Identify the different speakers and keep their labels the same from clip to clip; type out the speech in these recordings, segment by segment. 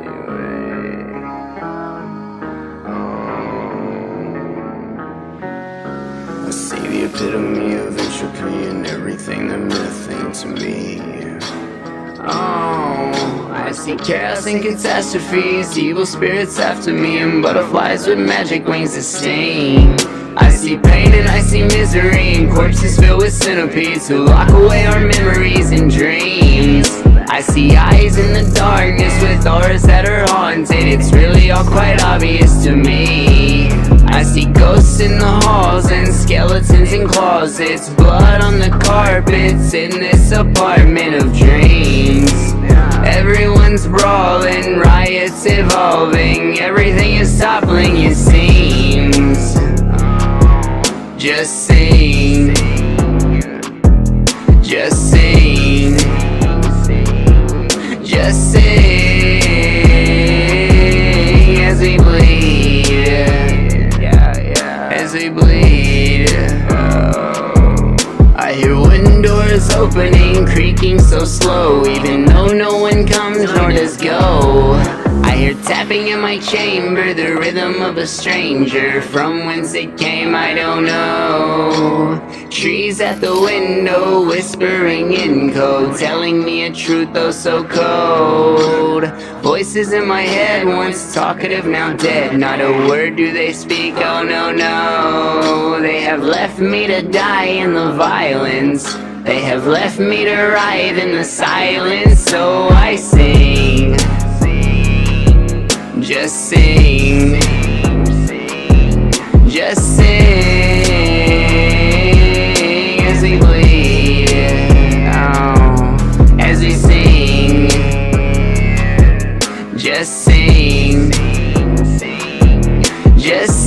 Speaker 1: I see the epitome of entropy in everything that meant a thing to me. Oh, I see chaos and catastrophes, evil spirits after me, and butterflies with magic wings that sting. I see pain and I see misery, and corpses filled with centipedes who lock away our memories and dreams. I see eyes in the darkness with auras that are haunted. It's really all quite obvious to me. I see ghosts in the halls and skeletons in closets, blood on the carpets in this apartment of dreams. Everyone's brawling, riots evolving, everything is toppling, it seems. Just sing, just sing, just sing as we bleed, as we bleed. I hear wooden doors opening, creaking so slow, even though no one comes nor does go. I hear tapping in my chamber, the rhythm of a stranger. From whence it came, I don't know. Trees at the window, whispering in code, telling me a truth oh so cold. Voices in my head, once talkative, now dead. Not a word do they speak, oh no, no. They have left me to die in the violence. They have left me to writhe in the silence. So I sing, just sing, just sing as we bleed, oh, as we sing, just sing, just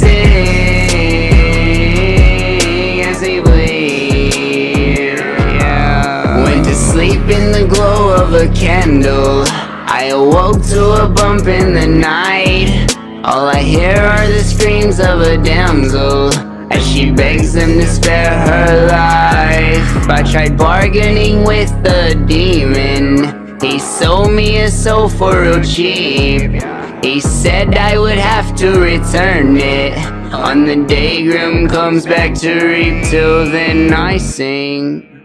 Speaker 1: sing as we bleed, yeah. Went to sleep in the glow of a candle, I awoke to a bump in the night. All I hear are the screams of a damsel as she begs them to spare her life. I tried bargaining with the demon. He sold me a soul for real cheap. He said I would have to return it on the day Grim comes back to reap. Till then I sing.